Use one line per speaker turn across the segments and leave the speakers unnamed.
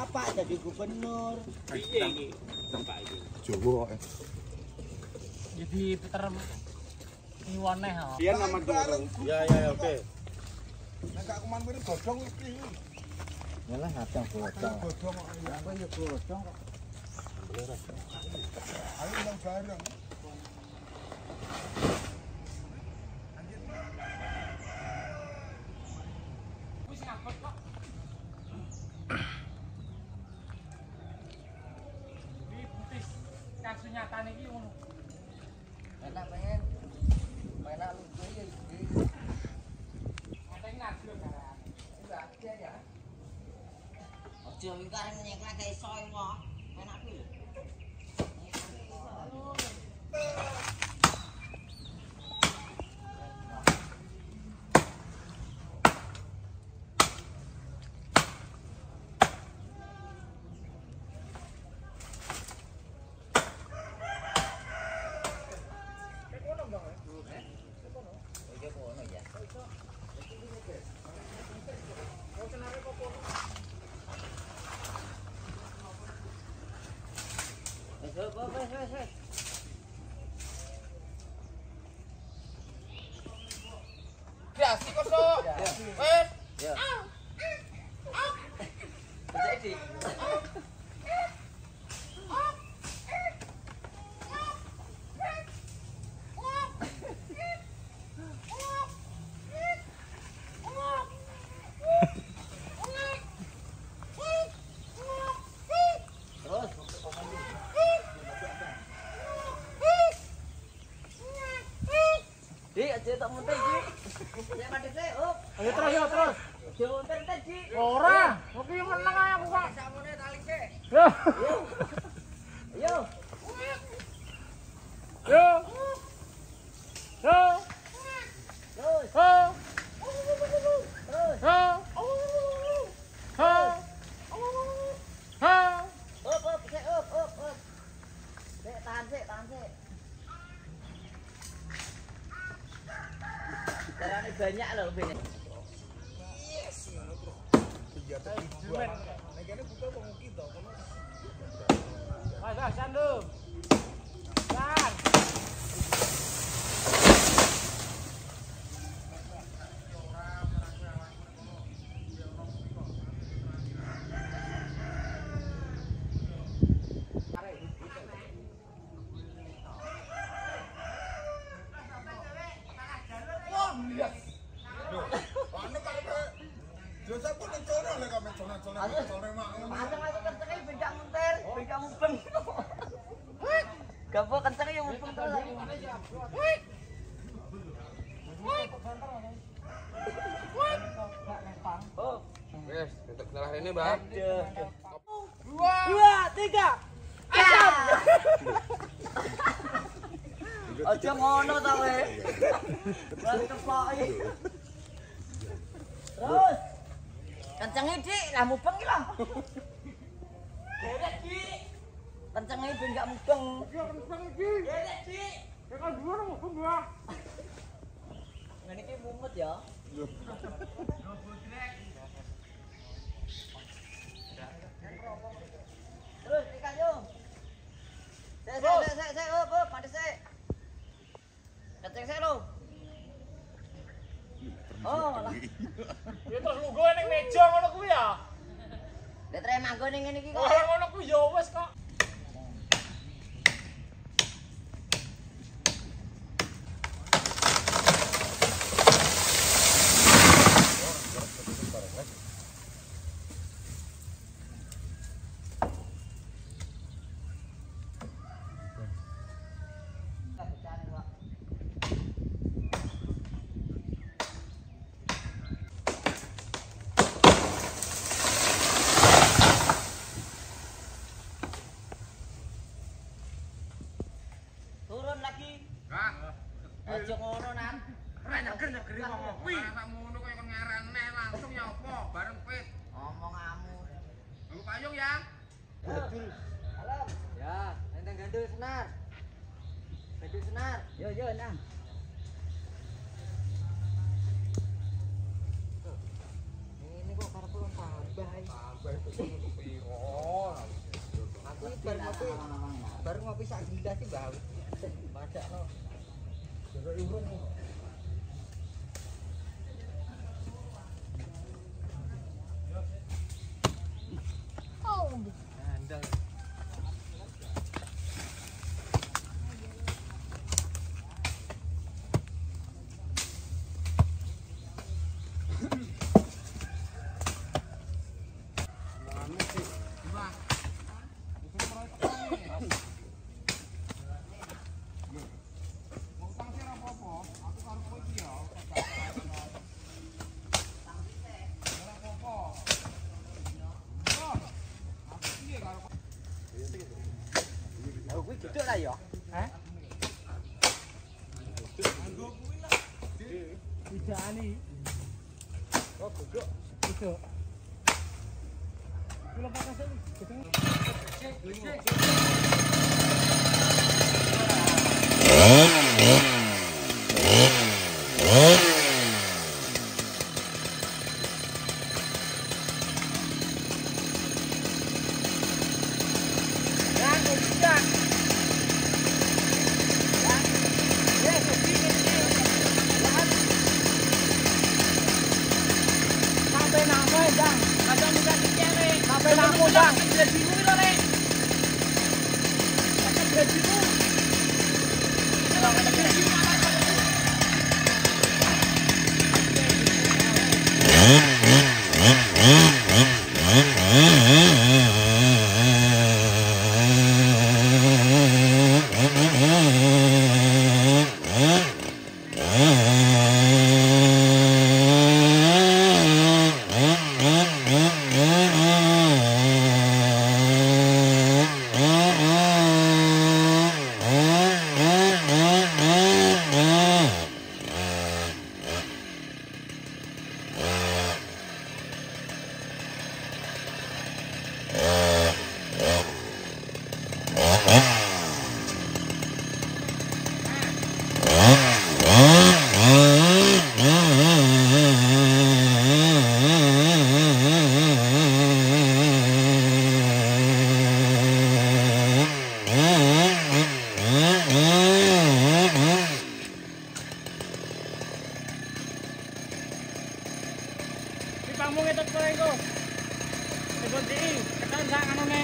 bapak jadi gubernur.
Piye iki? Bapak iki.
Jowo kok.
Jadi puter ngiwoneh ha.
Biar nama dorong.
Ya oke.
Nek gak kuman kuwi godhong iki.
Yalah kadang bocah.
Godhong kok.
Apa ya bocah kok.
Ayo nang bareng.
Wis ngapet kok. Iki butis kasus nyatane iki ngono.
Enak pengen. Enak lucu ya iki.
Ada yang ngadu kan.
Enggak ada ya. Ojo iki arep nyeklek kayak iso kok. Enak kuwi lho. Wes.
Biasa kok, Sok. Wes.
Ya. Jadi. Di aja tak muntah iki. Ya mati sik, up.
Ayo terus.
Aja muntah tadi.
Ora, oke menang ae aku kok.
Samune tali sik.
Yo.
Ayo.
Yo. Yo.
Terus.
Ho.
Terus.
Ho. Ho. Ho.
Up, sik, up. Sik, tahan sik. Carane banyak lho ben.
Senjata dijual. Nek kene buka wong kita kono.
Mas, sandum. San.
Anu kare. Jasa pun cono lek kame cono mak.
Pasang aku kencenge becak muntir, becak mubeng. Gapo kencenge yo mubeng to. Oh,
Wes, untuk salah ini, Bang.
dua, tiga. Ayo. Aja ngono ta kowe. Wes kepoki. Terus. Kencenge Dik, lah mubeng iki lho. Derek Dik. Kencenge ben gak mubeng.
Yo kenceng iki.
Derek Dik.
Tekan dhuwur mubeng gua.
Ngene iki mumet ya. Terus ikan yo. Sik, up, mati sik. Kenceng sik lho. Oh, lah.
Ya terus lungguh ning meja ngono kuwi ya.
Lah trem manggon ning ngene iki kok.
Ora ngono kuwi ya wis kok.
Turun lagi.
Kak,
Aja ngono nan.
nyeger ngomong kuwi. Sak ngono kaya kon ngereneh langsung ya apa? Bareng pit.
Omonganmu.
Nggo payung ya.
Halo. Ya, enteng gandul senar. Gandul senar. Yo nang. Ini kok karep tambah.
Tambah itu piye kok.
Baru ngopi sak gelas iki bau. Padakno. Jero urung.
Handal.
Duduk lah ya.
Tidak ani.
Oh, duduk.
Duduk. Kula pakai sik. Kamu ngetot kowe iku. Sebut iki, ketan sak anune.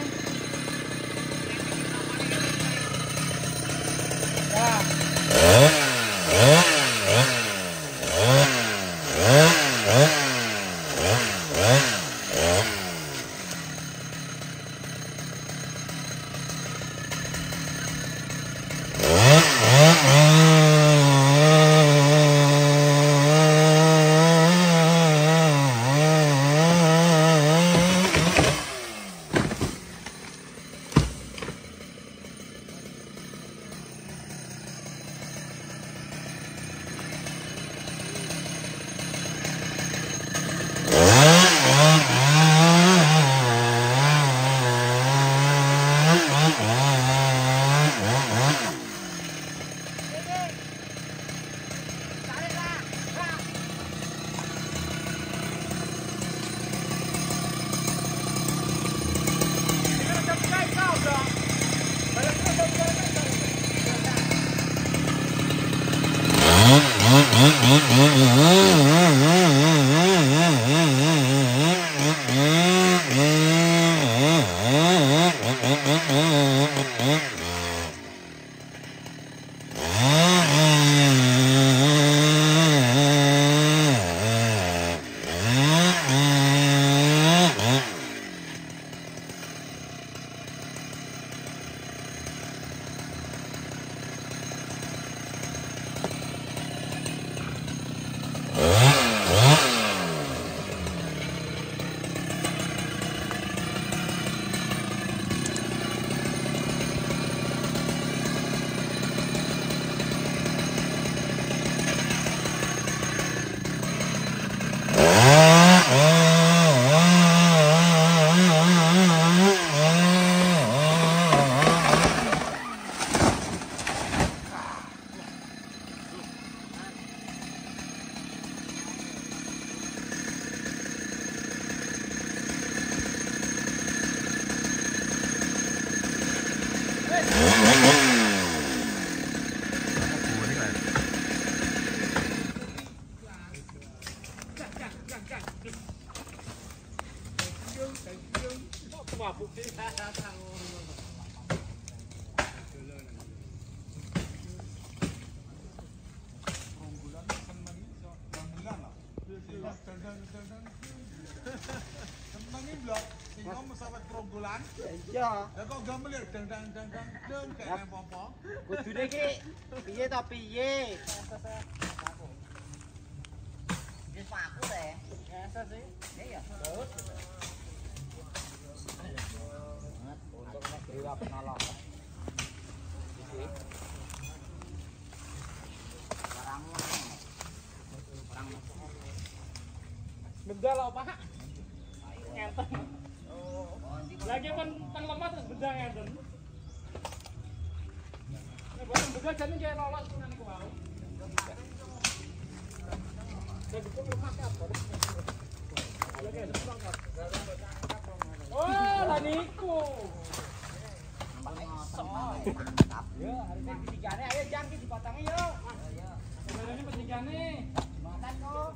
Mabuk sih.
Peronggulan.
Iya.
Ya kok gamelir dang kayak apa-apa.
Kudune iki piye to piye? Wis paku teh.
Biasa sih.
Iya. Terus. Untuk nek dewa penolong. Iki. Barangmu nang. Barang.
Bendal apa? Ngeten. Lagi kan tang lemah terus benda ngeten. Nek boten benda jane kaya lolos tenan iku wae. Jadi kok rumah apa? Oh, lah niku.
Mantap.
Ya, hari ini ketigane ayo jang ki dipatangi yo. Ayo. Ini ketigane.
Makan kok.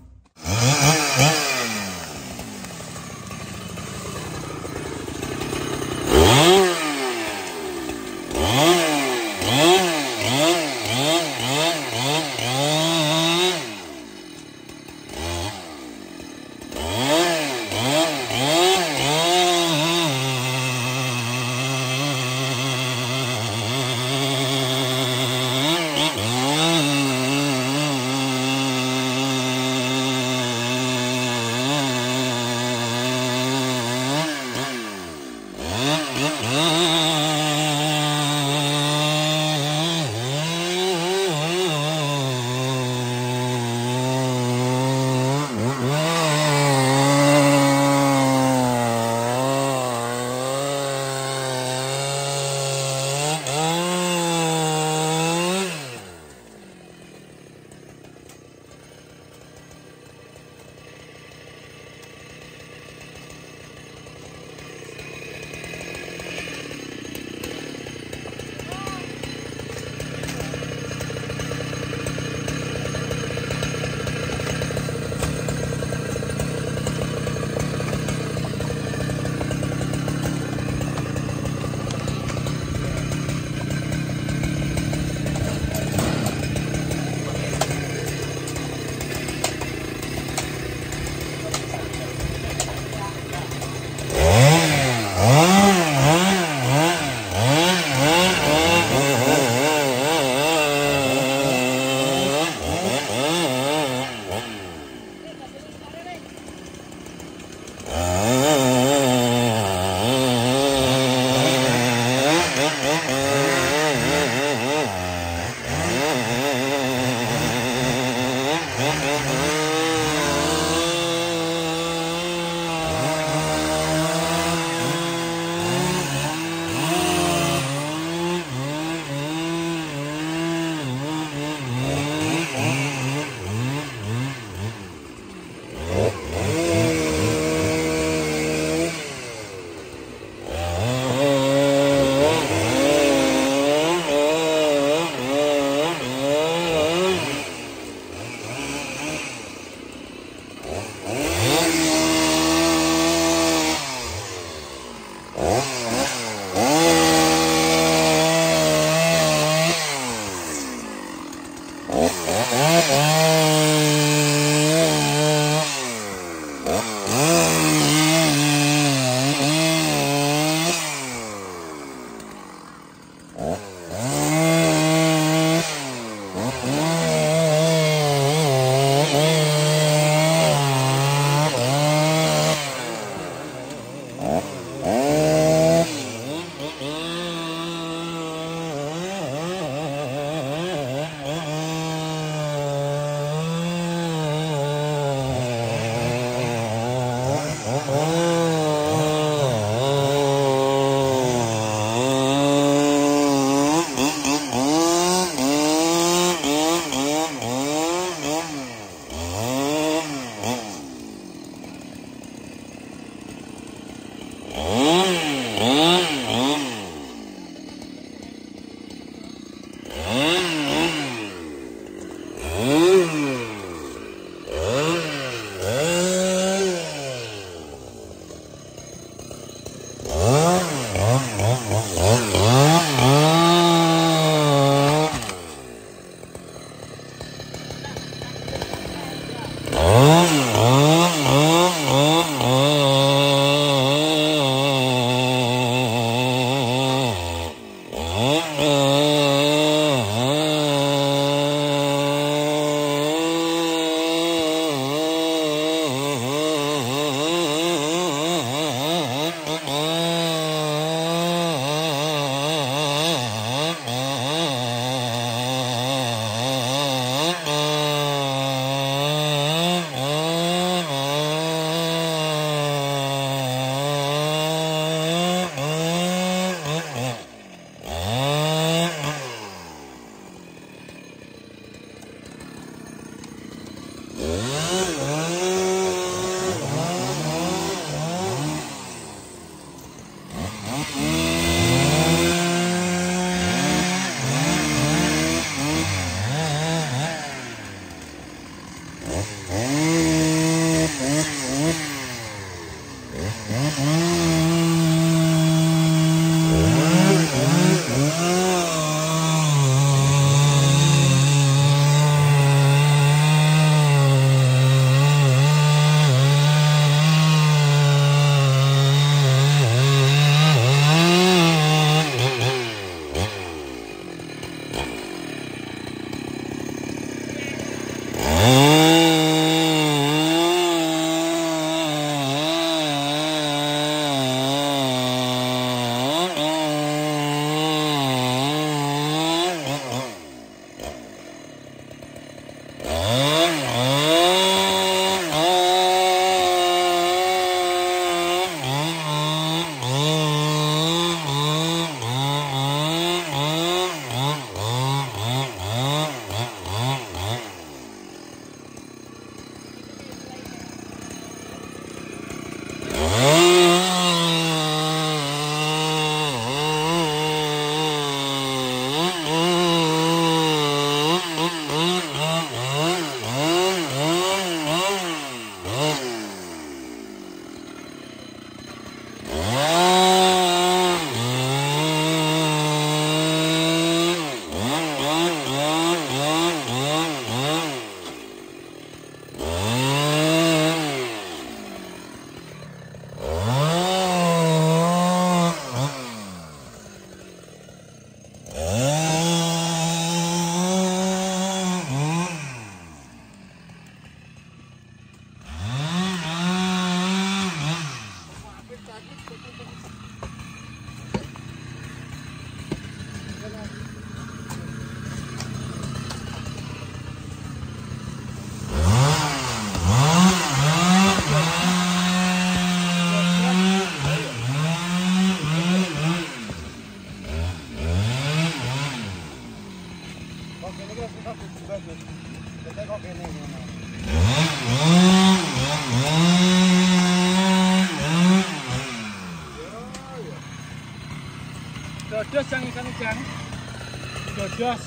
Dos yang ikan udang. Dos.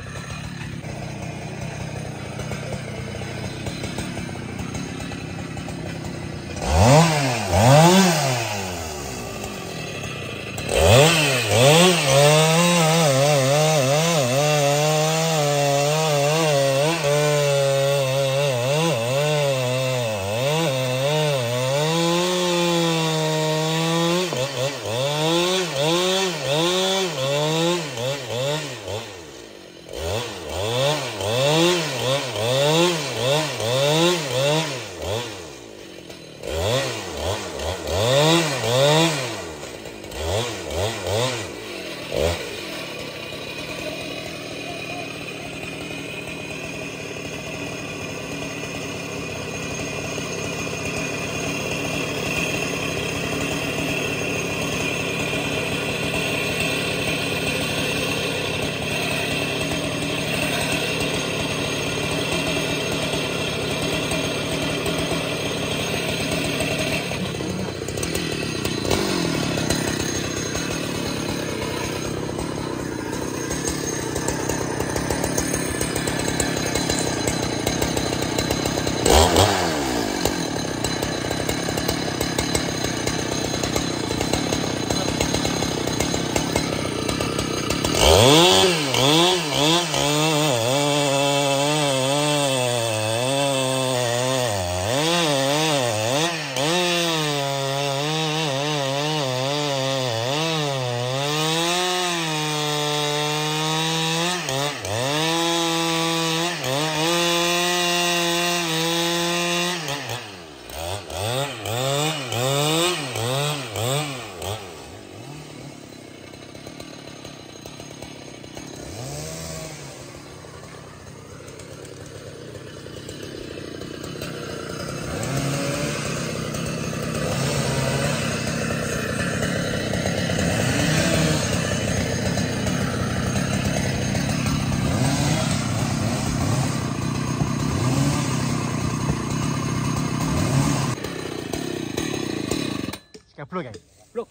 Blok ya? Blok.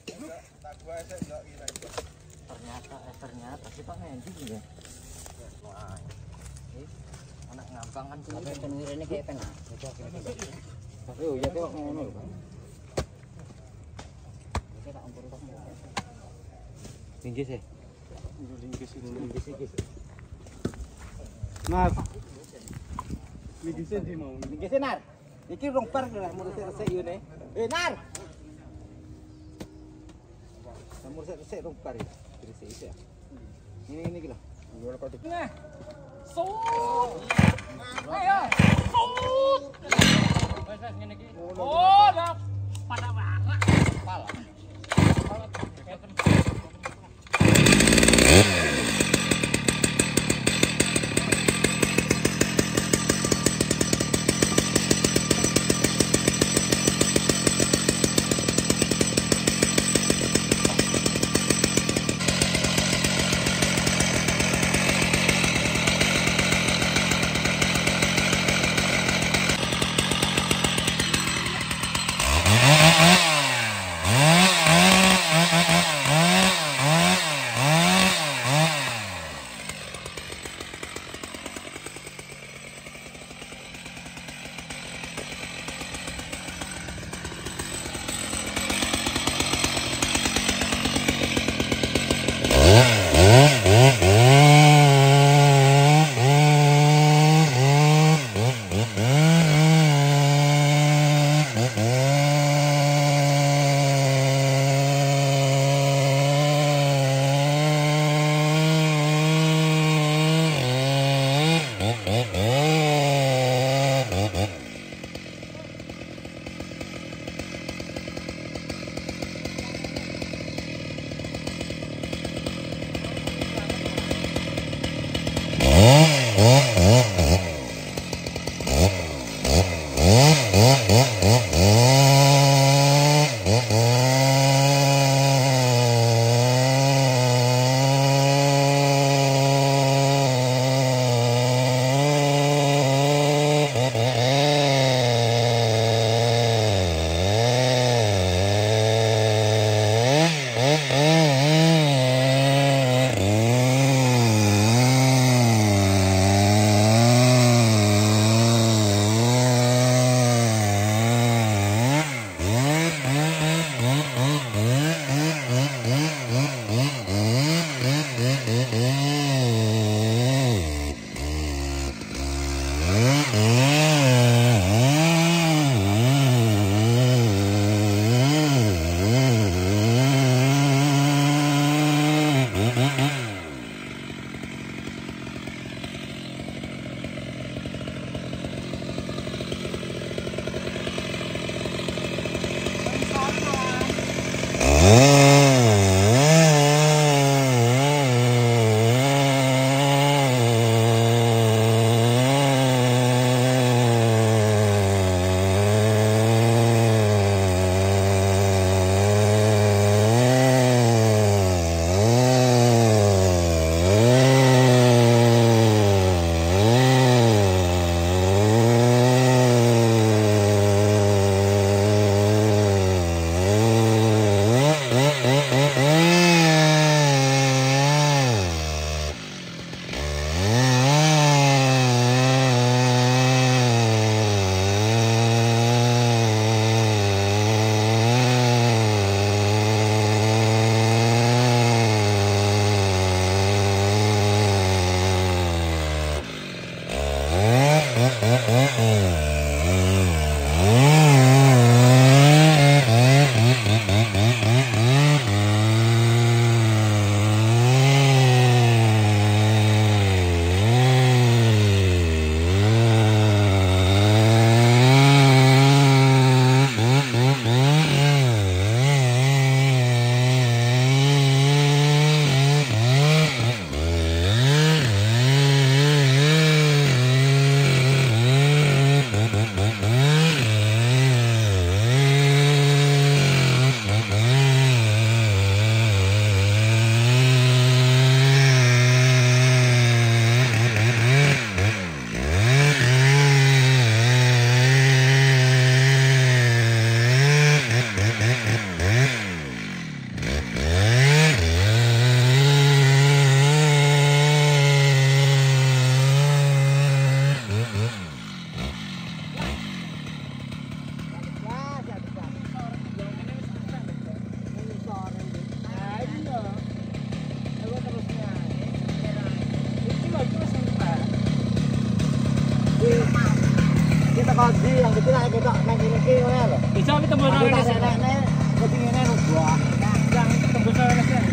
Ternyata kita mending ya. Anak ngambang kan tuh.
Tapi penwirane kayak penak.
Oh ya kok ngono lho.
Iki tak umpur kok.
Linggis ya. Linggis iki. Maaf. Linggis di mau. Linggis Nar. Iki rong par lah menurut resik yo ne. Nar. Nomor resik rong par. Resik ya. Ini iki lho. Nah. Sut. Ayo. Sut. Wes ngene iki. Oh, dah pada warna. Pal.
Tapi tembus
Aduh,
nang
tak
kene.
ada ketinggian rubah.
Yang tembus nang kene.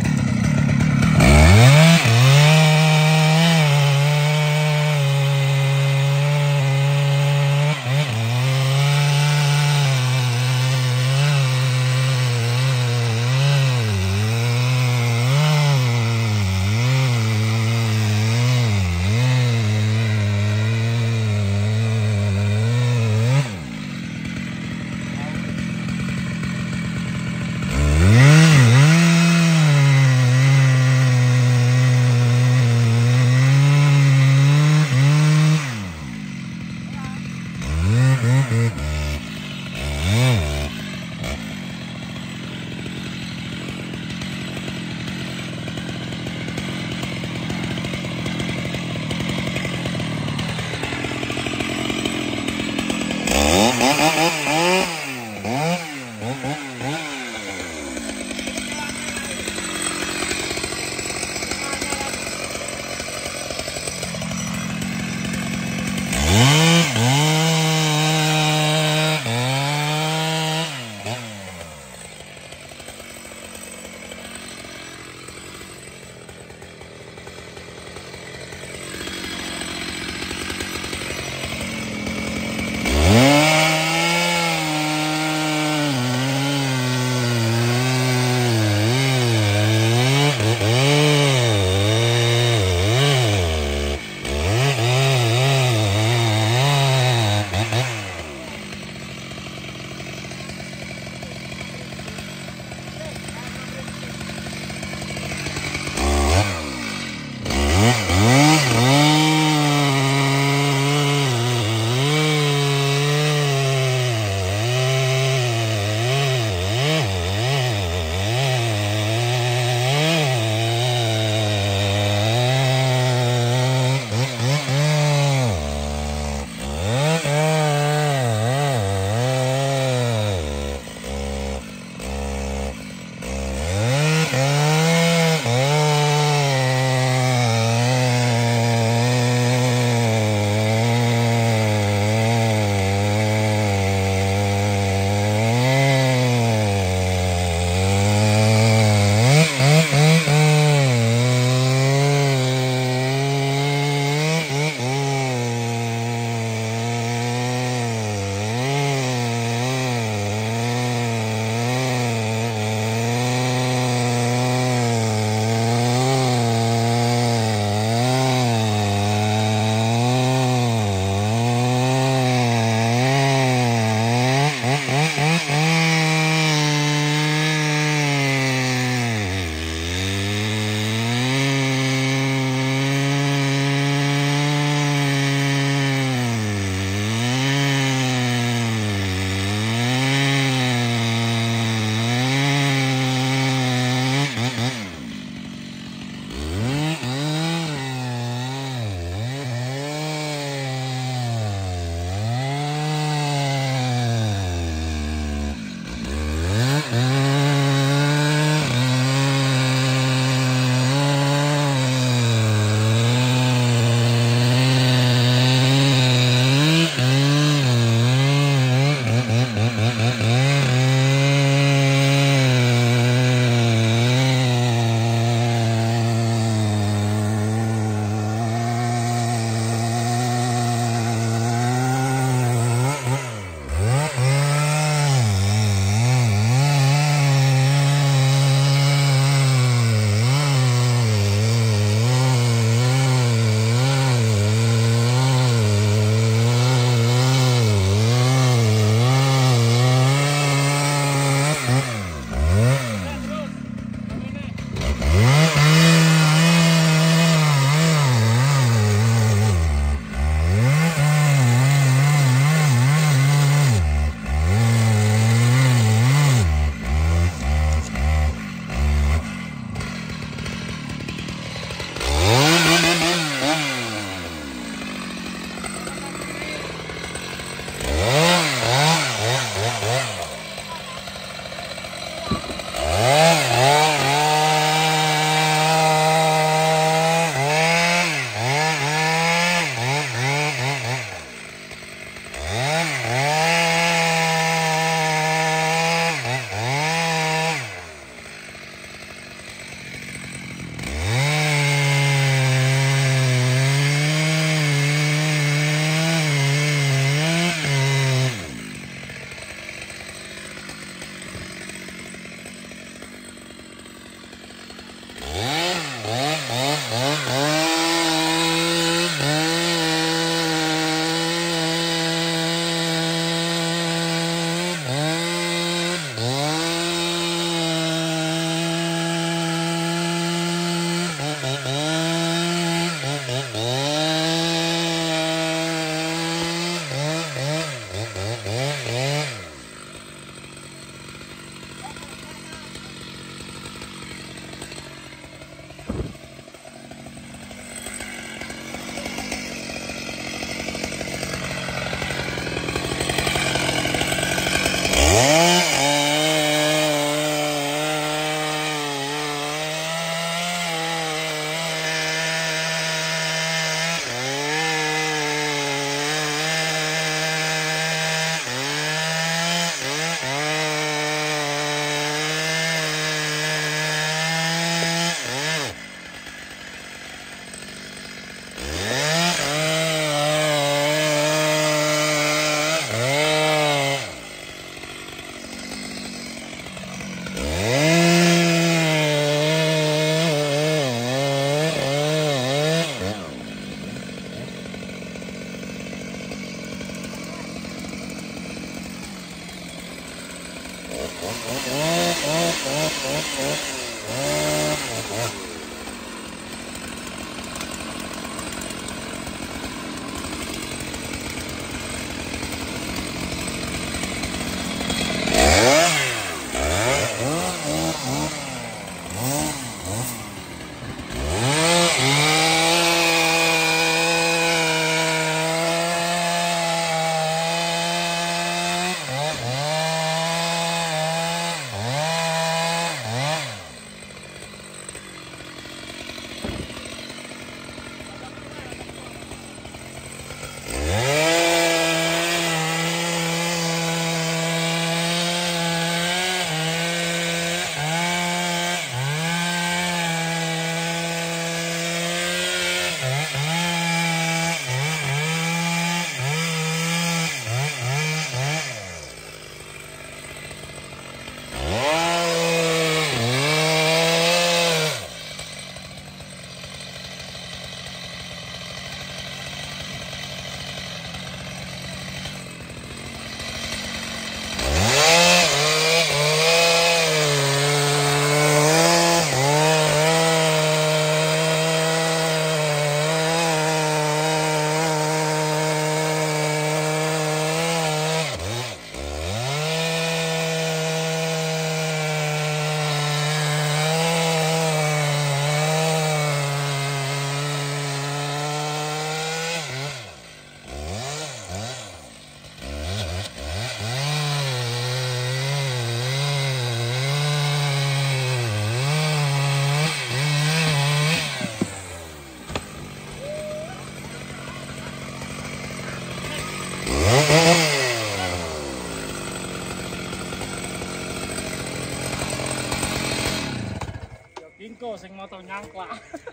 Ingko sing moto nyangklak.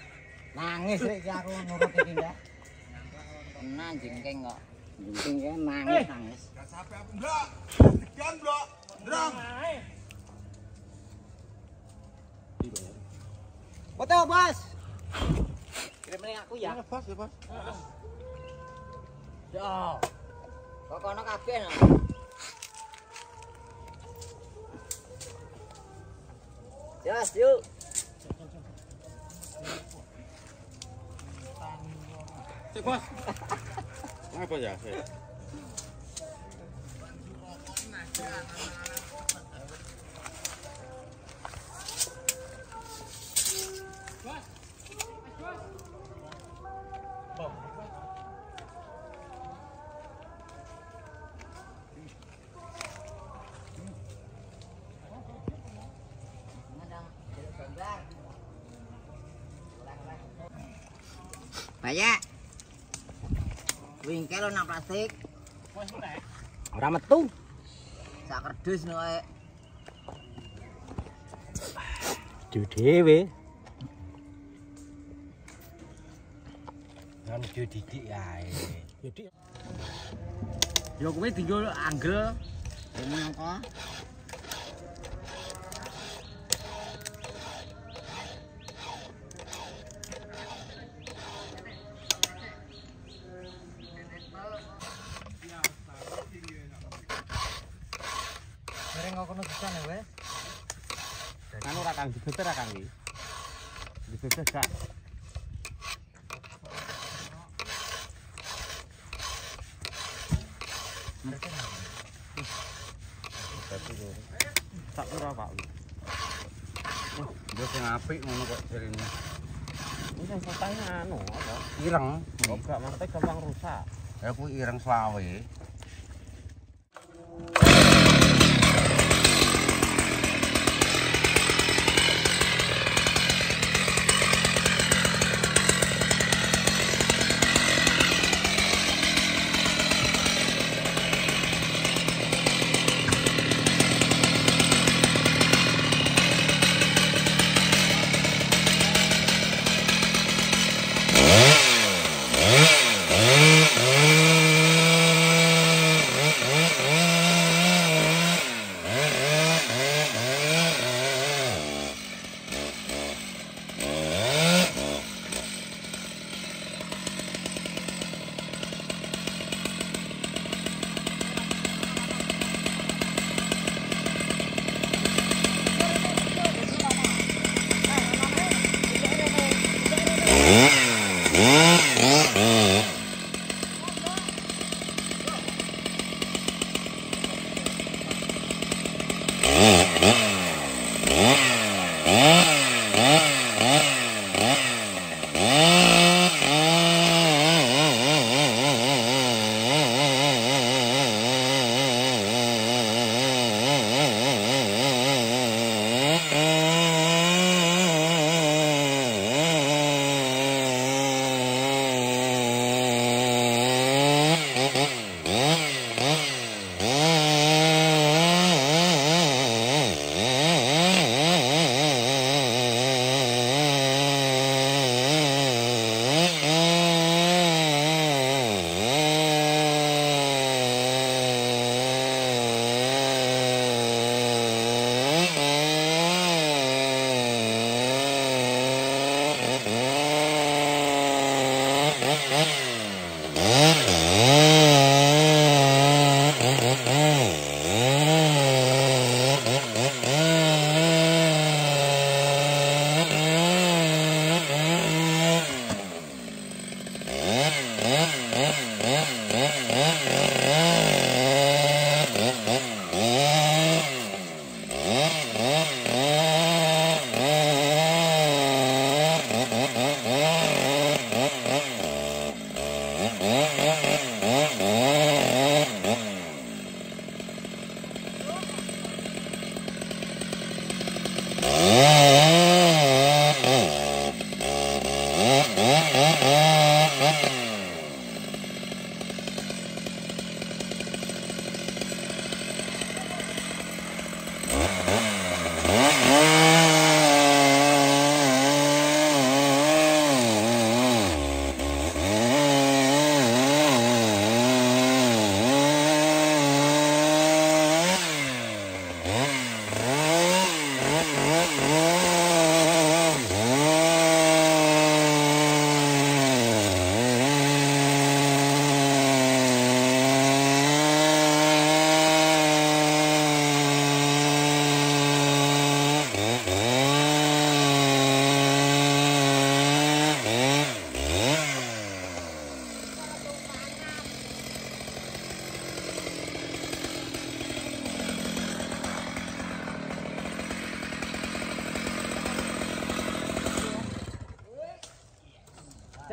Nangis rek iki aku nurut iki ndak. Tenan jengking kok. Jengking kan nangis.
Enggak sampai aku enggak. Sekian blok. Drang.
Foto, Bos. Kirim aku ya.
Bos, ya, Bos.
Yo. Kok kono kabeh no. Yes, yuk.
Cek, Bos. Apa ya?
Banyak. Wingkel nang plastik.
Wes nek.
Ora metu. Sak kerdus no ae.
Dhewe. Kan didik ae. Didik.
Yo kuwi dienggo anggel. Ini apa? Bareng kok kono bisa nih wes.
Anu ra Kang digeser ra Kang iki. Digeser gak. Tak ora Pak. Yo sing apik ngono kok jarine. Ini sing fotonya anu apa? Ireng. Kok gak maksudnya gampang rusak. Ya kuwi ireng selawe.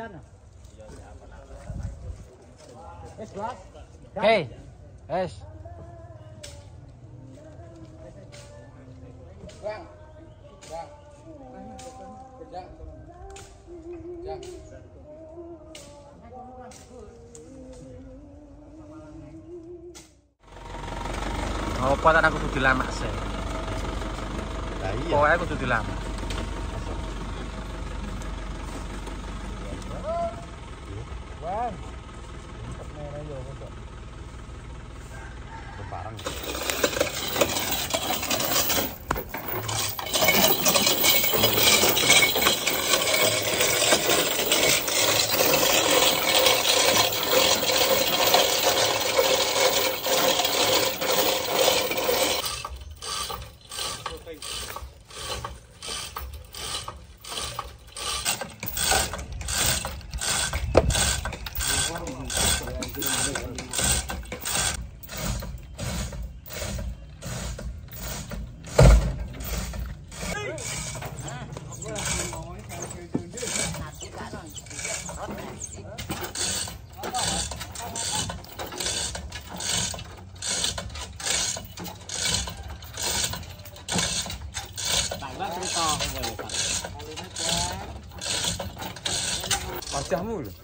sana. Bos.
Oke. Es.
Bang.
Oh, tak aku kudu lama sih.
Lah iya.
Pokoknya kudu dilama.
Bang. Merah yo kok.
Barang.
Wajahmu lho.